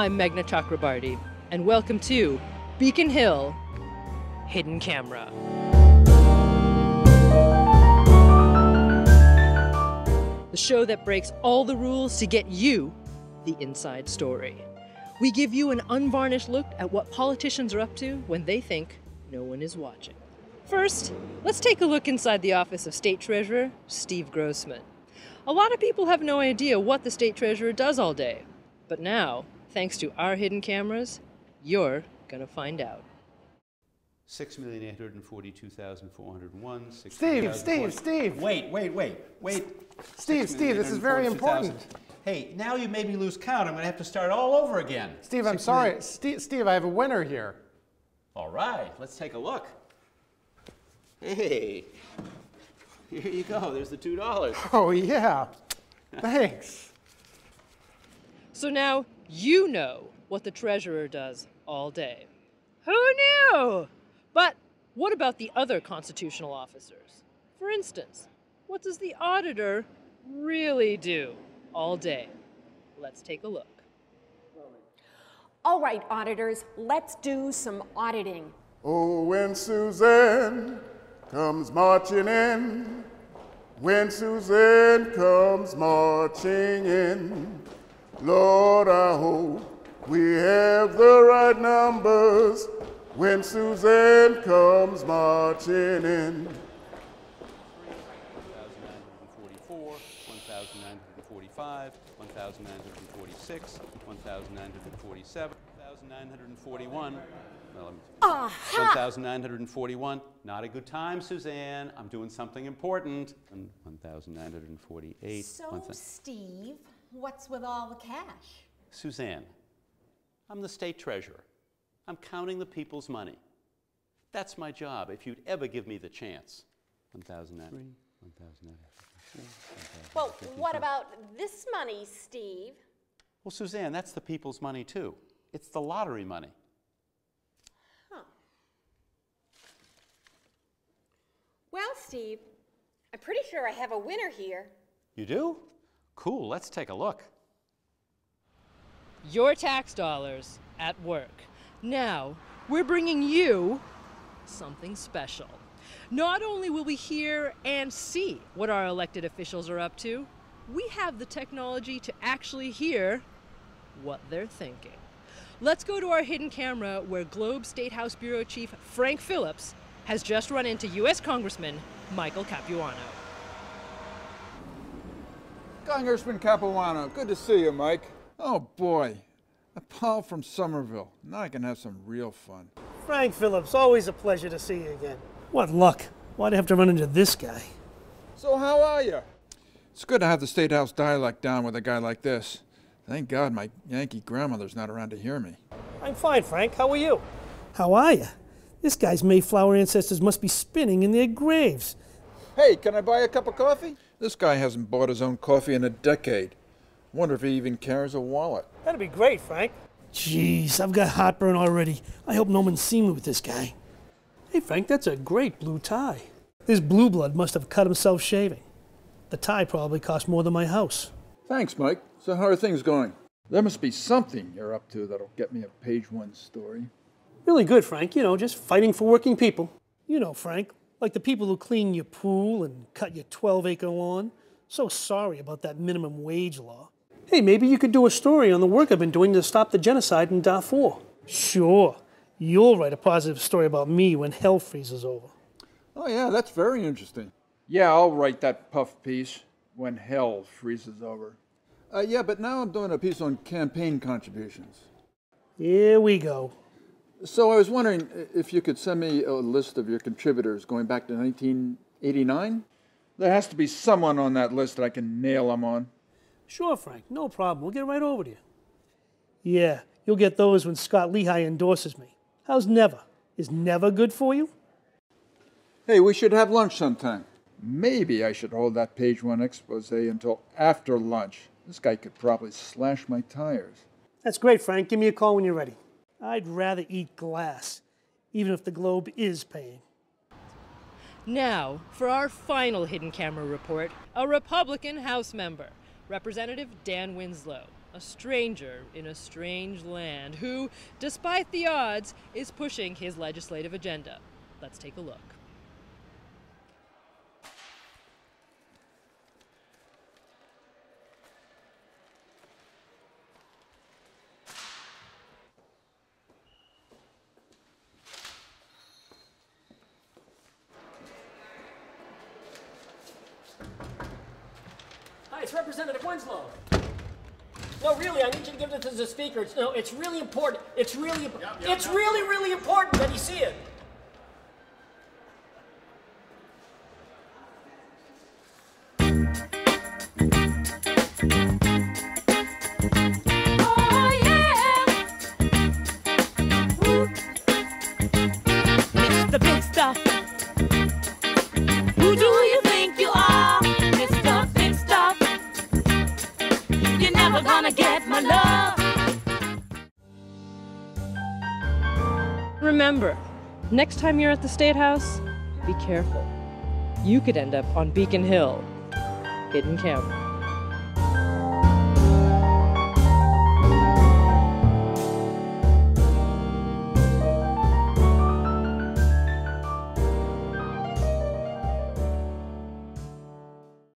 I'm Meghna Chakrabarti, and welcome to Beacon Hill Hidden Camera. The show that breaks all the rules to get you the inside story. We give you an unvarnished look at what politicians are up to when they think no one is watching. First, let's take a look inside the office of State Treasurer Steve Grossman. A lot of people have no idea what the State Treasurer does all day. But now, thanks to our hidden cameras, you're gonna find out. 6,842,401. Steve! Wait. Steve, this is very important. Hey, now you made me lose count. I'm going to have to start all over again. Steve, I'm sorry. Steve, I have a winner here. All right, let's take a look. Hey, here you go. There's the $2. Oh, yeah. Thanks. So now you know what the treasurer does all day. Who knew? But what about the other constitutional officers? For instance, what does the auditor really do all day? Let's take a look. All right, auditors, let's do some auditing. Oh, when Suzanne comes marching in, when Suzanne comes marching in, Lord, I hope we have the right numbers when Suzanne comes marching in. 1,944, 1,945, 1,946, 1,947, 1,941. 1,941. Not a good time, Suzanne. I'm doing something important. 1,948. So, Steve, what's with all the cash? Suzanne, I'm the state treasurer. I'm counting the people's money. That's my job, if you'd ever give me the chance. 1,093, 1,093. Well, what about this money, Steve? Well, Suzanne, that's the people's money, too. It's the lottery money. Huh. Well, Steve, I'm pretty sure I have a winner here. You do? Cool, let's take a look. Your tax dollars at work. Now, we're bringing you something special. Not only will we hear and see what our elected officials are up to, we have the technology to actually hear what they're thinking. Let's go to our hidden camera where Globe State House Bureau Chief Frank Phillips has just run into U.S. Congressman Michael Capuano. Congressman Capuano, good to see you, Mike. Oh boy, a pal from Somerville. Now I can have some real fun. Frank Phillips, always a pleasure to see you again. What luck. Why'd I have to run into this guy? So how are you? It's good to have the State House dialect down with a guy like this. Thank God my Yankee grandmother's not around to hear me. I'm fine, Frank. How are you? How are you? This guy's Mayflower ancestors must be spinning in their graves. Hey, can I buy a cup of coffee? This guy hasn't bought his own coffee in a decade. Wonder if he even carries a wallet. That'd be great, Frank. Jeez, I've got heartburn already. I hope no one's seen me with this guy. Hey, Frank, that's a great blue tie. This blue blood must have cut himself shaving. The tie probably cost more than my house. Thanks, Mike. So how are things going? There must be something you're up to that'll get me a page one story. Really good, Frank. You know, just fighting for working people. You know, Frank, like the people who clean your pool and cut your 12-acre lawn. So sorry about that minimum wage law. Hey, maybe you could do a story on the work I've been doing to stop the genocide in Darfur. Sure. You'll write a positive story about me when hell freezes over. Oh yeah, that's very interesting. Yeah, I'll write that puff piece when hell freezes over. Yeah, but now I'm doing a piece on campaign contributions. Here we go. So I was wondering if you could send me a list of your contributors going back to 1989? There has to be someone on that list that I can nail them on. Sure, Frank. No problem. We'll get right over to you. Yeah, you'll get those when Scott Lehigh endorses me. How's never? Is never good for you? Hey, we should have lunch sometime. Maybe I should hold that page one expose until after lunch. This guy could probably slash my tires. That's great, Frank. Give me a call when you're ready. I'd rather eat glass, even if the Globe is paying. Now, for our final hidden camera report, a Republican House member, Representative Dan Winslow, a stranger in a strange land who, despite the odds, is pushing his legislative agenda. Let's take a look. Hi, it's Representative Winslow. No, really, I need you to give this to the speaker. It's really important. It's really, really important that he see it. Oh, yeah. Woo. Mr. Big Stuff. Who do you think you are, Mr. Big Stuff? You're never gonna get my love. Remember, next time you're at the State House, be careful. You could end up on Beacon Hill, hidden camera.